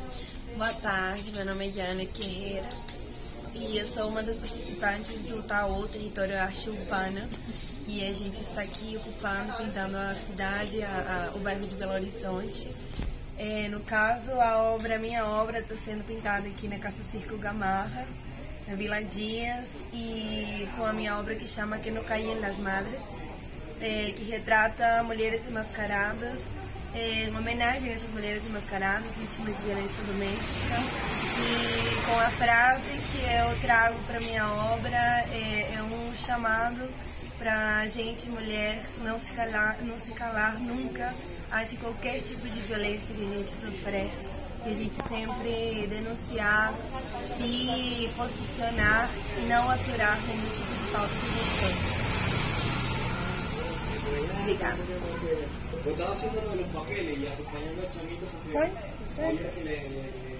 Boa tarde, meu nome é Diana Guerreira e eu sou uma das participantes do TAO, Território Arte Urbana, e a gente está aqui ocupando, pintando a cidade, o bairro de Belo Horizonte. No caso, a minha obra está sendo pintada aqui na Casa Circo Gamarra, na Vila Dias, e com a minha obra que chama Que No Caem las Madres, que retrata mulheres enmascaradas, em homenagem a essas mulheres enmascaradas, vítimas de violência doméstica, e com a frase que eu trago para minha obra é um chamado para a gente, mulher, não se calar nunca ante qualquer tipo de violência que a gente sofrer, e a gente sempre denunciar, se posicionar e não aturar nenhum tipo de falta de respeito. Obrigada. Yo estaba haciendo los papeles y acompañando al chamito. ¿Fue? ¿Sí?